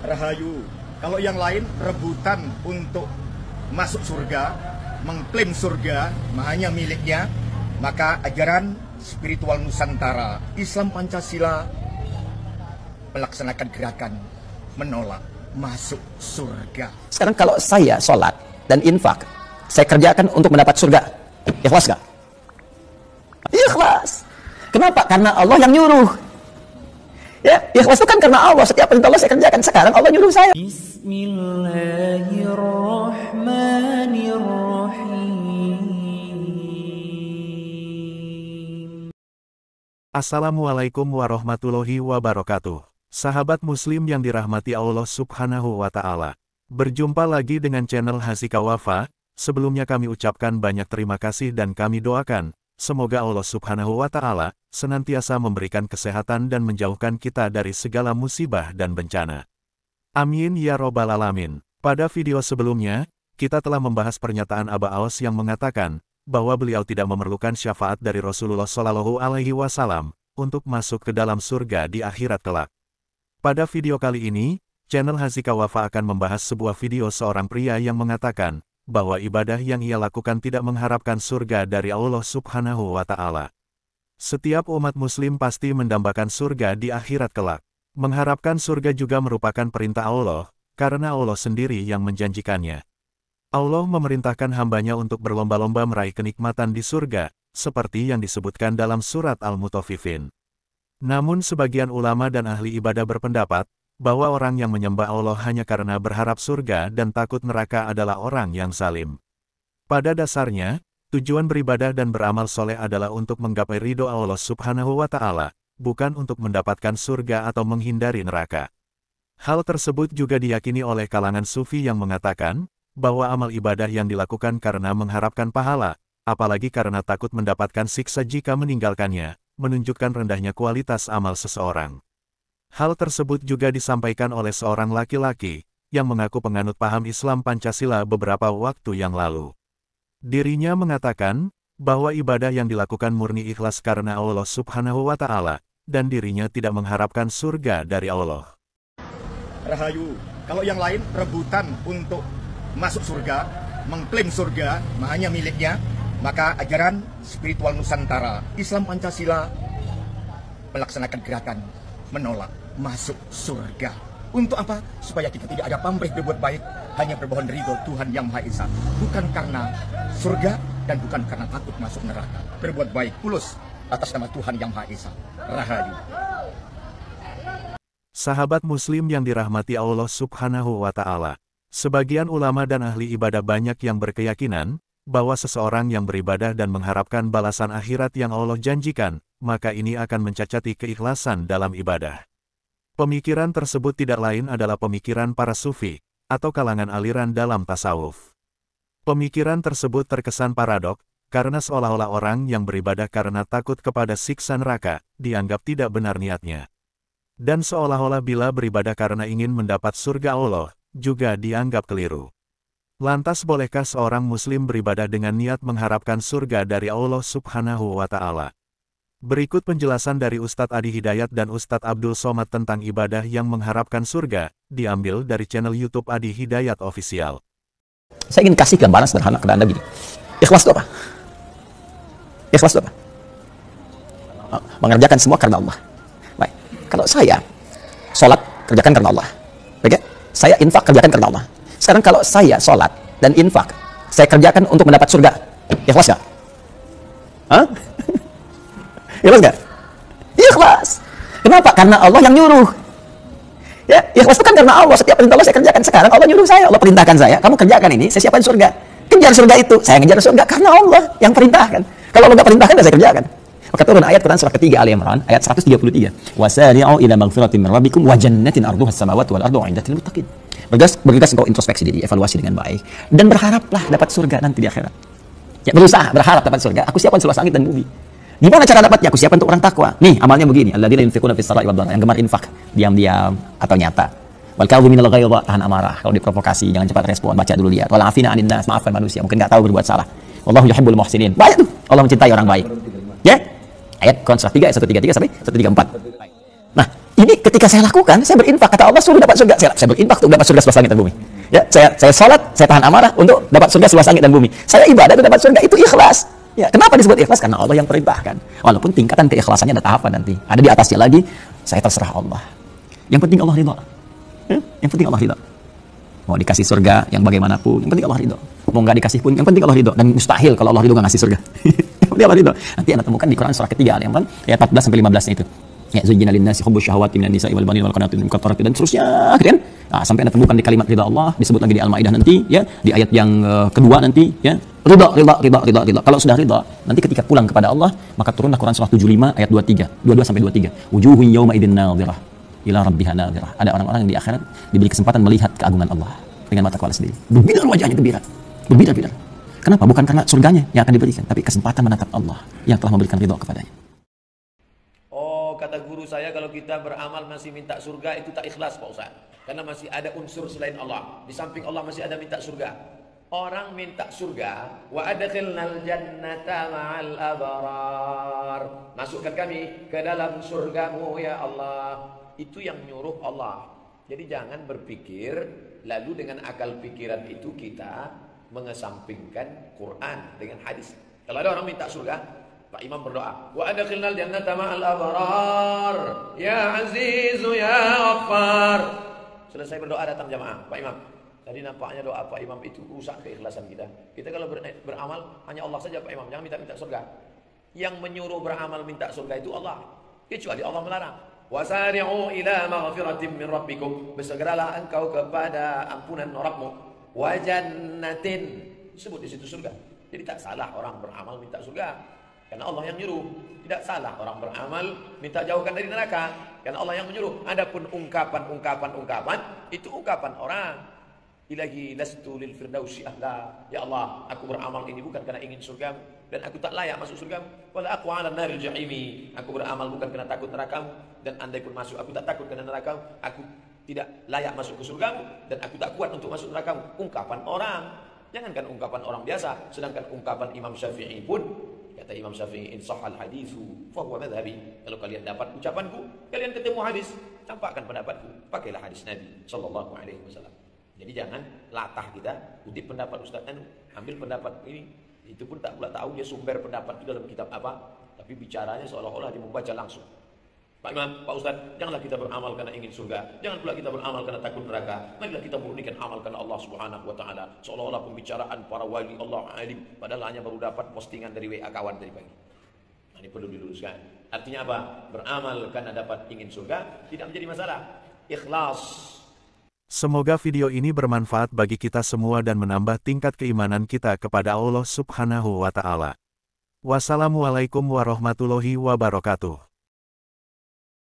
Rahayu. Kalau yang lain rebutan untuk masuk surga, mengklaim surga hanya miliknya, maka ajaran spiritual Nusantara Islam Pancasila melaksanakan gerakan menolak masuk surga. Sekarang kalau saya sholat dan infak, saya kerjakan untuk mendapat surga, ikhlas gak? Ikhlas. Kenapa? Karena Allah yang nyuruh. Ya, ikhlas itu kan karena Allah. Setiap perintah Allah saya kerjakan. Sekarang Allah nyuruh saya. Bismillahirrahmanirrahim. Assalamualaikum warahmatullahi wabarakatuh. Sahabat muslim yang dirahmati Allah subhanahu wa ta'ala. Berjumpa lagi dengan channel Hasika Wafa. Sebelumnya kami ucapkan banyak terima kasih dan kami doakan, semoga Allah subhanahu wa ta'ala senantiasa memberikan kesehatan dan menjauhkan kita dari segala musibah dan bencana. Amin ya robbal alamin. Pada video sebelumnya, kita telah membahas pernyataan Aba Aws yang mengatakan bahwa beliau tidak memerlukan syafaat dari Rasulullah Shallallahu Alaihi Wasallam untuk masuk ke dalam surga di akhirat kelak. Pada video kali ini, channel Hasika Wafa akan membahas sebuah video seorang pria yang mengatakan bahwa ibadah yang ia lakukan tidak mengharapkan surga dari Allah subhanahu wa ta'ala. Setiap umat muslim pasti mendambakan surga di akhirat kelak. Mengharapkan surga juga merupakan perintah Allah, karena Allah sendiri yang menjanjikannya. Allah memerintahkan hambanya untuk berlomba-lomba meraih kenikmatan di surga, seperti yang disebutkan dalam surat Al-Mutaffifin. Namun sebagian ulama dan ahli ibadah berpendapat, bahwa orang yang menyembah Allah hanya karena berharap surga dan takut neraka adalah orang yang zalim. Pada dasarnya, tujuan beribadah dan beramal soleh adalah untuk menggapai ridho Allah subhanahu wa ta'ala, bukan untuk mendapatkan surga atau menghindari neraka. Hal tersebut juga diyakini oleh kalangan sufi yang mengatakan, bahwa amal ibadah yang dilakukan karena mengharapkan pahala, apalagi karena takut mendapatkan siksa jika meninggalkannya, menunjukkan rendahnya kualitas amal seseorang. Hal tersebut juga disampaikan oleh seorang laki-laki, yang mengaku penganut paham Islam Pancasila beberapa waktu yang lalu. Dirinya mengatakan, bahwa ibadah yang dilakukan murni ikhlas karena Allah subhanahu wa ta'ala, dan dirinya tidak mengharapkan surga dari Allah. Rahayu. Kalau yang lain rebutan untuk masuk surga, mengklaim surga hanya miliknya, maka ajaran spiritual Nusantara Islam Pancasila melaksanakan gerakan menolak masuk surga. Untuk apa? Supaya kita tidak ada pamrih berbuat baik, hanya bermohon ridho Tuhan Yang Maha Esa. Bukan karena surga dan bukan karena takut masuk neraka. Berbuat baik tulus atas nama Tuhan Yang Maha Esa. Rahayu. Sahabat muslim yang dirahmati Allah subhanahu wa ta'ala. Sebagian ulama dan ahli ibadah banyak yang berkeyakinan, bahwa seseorang yang beribadah dan mengharapkan balasan akhirat yang Allah janjikan, maka ini akan mencacati keikhlasan dalam ibadah. Pemikiran tersebut tidak lain adalah pemikiran para sufi, atau kalangan aliran dalam tasawuf. Pemikiran tersebut terkesan paradok, karena seolah-olah orang yang beribadah karena takut kepada siksa neraka, dianggap tidak benar niatnya. Dan seolah-olah bila beribadah karena ingin mendapat surga Allah, juga dianggap keliru. Lantas bolehkah seorang muslim beribadah dengan niat mengharapkan surga dari Allah subhanahu wa ta'ala? Berikut penjelasan dari Ustadz Adi Hidayat dan Ustadz Abdul Somad tentang ibadah yang mengharapkan surga, diambil dari channel YouTube Adi Hidayat Official. Saya ingin kasih gambaran sederhana kepada Anda gini. Ikhlas itu apa? Ikhlas itu apa? Mengerjakan semua karena Allah. Baik. Kalau saya sholat, kerjakan karena Allah. Baik ya? Saya infak, kerjakan karena Allah. Sekarang kalau saya sholat dan infak, saya kerjakan untuk mendapat surga. Ikhlas gak? Hah? Ikhlas gak? Ikhlas. Kenapa? Karena Allah yang nyuruh. Ya, ikhlas itu kan karena Allah. Setiap perintah Allah saya kerjakan. Sekarang Allah nyuruh saya. Allah perintahkan saya. Kamu kerjakan ini, saya siapkan surga. Kejar surga itu. Saya ngejar surga karena Allah yang perintahkan. Kalau Allah nggak perintahkan, saya kerjakan. Maka turun ayat Quran surah ketiga Ali Imran, ayat 133. Wasari'u ila maghfiratin min rabbikum wa jannatin arduha as-samawati wal ardu 'indatil muttaqin. Bergegas engkau introspeksi diri, evaluasi dengan baik, dan berharaplah dapat surga nanti di akhirat. Ya, berusaha, berharap dapat surga. Aku siapkan seluas langit dan bumi. Gimana cara dapatnya? Aku siapkan untuk orang takwa. Nih, amalnya begini. Alladzina yunfiquna fis sarai wad dharra, yang gemar infak, diam-diam atau nyata. Wal kadhiminal ghaidha, tahan amarah. Kalau diprovokasi jangan cepat respon, baca dulu lihat. Wal afina 'anil nas, maafkan manusia, mungkin enggak tahu berbuat salah. Wallahu yuhibbul muhsinin. Banyak tuh. Allah mencintai orang baik. Ya? Ayat Quran surah 3 ayat 133 sampai 134. Nah, Ini ketika saya lakukan, saya berinfak, kata Allah suruh dapat surga. Saya berinfak untuk dapat surga seluas langit dan bumi. Ya, saya sholat, saya tahan amarah untuk dapat surga seluas langit dan bumi. Saya ibadah untuk dapat surga, itu ikhlas. Ya, kenapa disebut ikhlas? Karena Allah yang perintahkan. Walaupun tingkatan keikhlasannya ada tahapan nanti. Ada di atasnya lagi, saya terserah Allah. Yang penting Allah ridha. Yang penting Allah ridha. Mau dikasih surga yang bagaimanapun, yang penting Allah ridha. Mau nggak dikasih pun, yang penting Allah ridha. Dan mustahil kalau Allah ridha nggak ngasih surga. Yang penting Allah ridha. Nanti Anda temukan di Quran surah ketiga, ayat 14 sampai 15 itu. Ya, zuyyina lin-nasi hubbu syahawati minan nisa'i wal banin wal qanatir muqattarati dan seterusnya, gitu kan? Nah, sampai Anda temukan di kalimat ridha Allah, disebut lagi di Al-Maidah nanti, ya, di ayat yang kedua nanti, ya. Ridha. Kalau sudah ridha, nanti ketika pulang kepada Allah, maka turunlah Quran surah 75 ayat 22 sampai 23. Wujuhun yawma idzin nadhirah ila rabbiha nadhirah. Ada orang-orang yang di akhirat diberi kesempatan melihat keagungan Allah dengan mata kepala sendiri. Berbinar wajahnya gembira. Berbinar. Kenapa? Bukan karena surganya yang akan diberikan, tapi kesempatan menatap Allah yang telah memberikan ridha kepadanya. Kata guru saya, kalau kita beramal masih minta surga, itu tak ikhlas Pak Ustaz. Karena masih ada unsur selain Allah. Di samping Allah masih ada minta surga. Orang minta surga, wa adkhilnal jannata ma'al abrar. Masukkan kami ke dalam surgamu ya Allah. Itu yang nyuruh Allah. Jadi jangan berpikir lalu dengan akal pikiran itu kita mengesampingkan Quran dengan hadis. Kalau ada orang minta surga, Pak Imam berdoa, wa adkhilnal jannata ma'al abrar, ya azizu ya ghaffar. Selesai berdoa datang jamaah, Pak Imam. Tadi nampaknya doa Pak Imam itu rusak keikhlasan kita. Kita kalau beramal hanya Allah saja Pak Imam, jangan minta surga. Yang menyuruh beramal minta surga itu Allah, kecuali Allah melarang. Wasari'u ila maghfiratin min rabbikum, bersegeralah engkau kepada ampunan Rabbmu. Wa jannatin, sebut di situ surga. Jadi tak salah orang beramal minta surga. Karena Allah yang nyuruh. Tidak salah orang beramal minta jauhkan dari neraka. Karena Allah yang menyuruh. Adapun ungkapan itu ungkapan orang. Ilahi lastu lil firdausi ahla. Ya Allah, aku beramal ini bukan karena ingin surgamu, dan aku tak layak masuk surgamu. Wala aku ala naril jahimi. Aku beramal bukan karena takut nerakamu, dan andai pun masuk aku tak takut karena nerakamu. Aku tidak layak masuk ke surgamu, dan aku tak kuat untuk masuk nerakamu. Ungkapan orang. Jangankan ungkapan orang biasa, sedangkan ungkapan Imam Syafi'i pun, kata Imam Syafi'i, in sahal hadithu fa huwa madhhabi. Kalau kalian dapat ucapanku, kalian ketemu hadis, campakkan pendapatku, pakailah hadis Nabi sallallahu alaihi wasallam. Jadi jangan latah kita kutip pendapat Ustaz Anu, ambil pendapat ini, itu pun tak pula tahu dia sumber pendapat itu dalam kitab apa, tapi bicaranya seolah-olah dia membaca langsung. Pak Imam, Pak Ustaz, janganlah kita beramal karena ingin surga, jangan pula kita beramal karena takut neraka. Marilah kita murnikan amal karena Allah Subhanahu wa taala. Seolah-olah pembicaraan para wali Allah alim, padahal hanya baru dapat postingan dari WA kawan tadi pagi. Nah, ini perlu diluruskan. Artinya apa? Beramal karena dapat ingin surga tidak menjadi masalah. Ikhlas. Semoga video ini bermanfaat bagi kita semua dan menambah tingkat keimanan kita kepada Allah Subhanahu wa taala. Wassalamualaikum warahmatullahi wabarakatuh.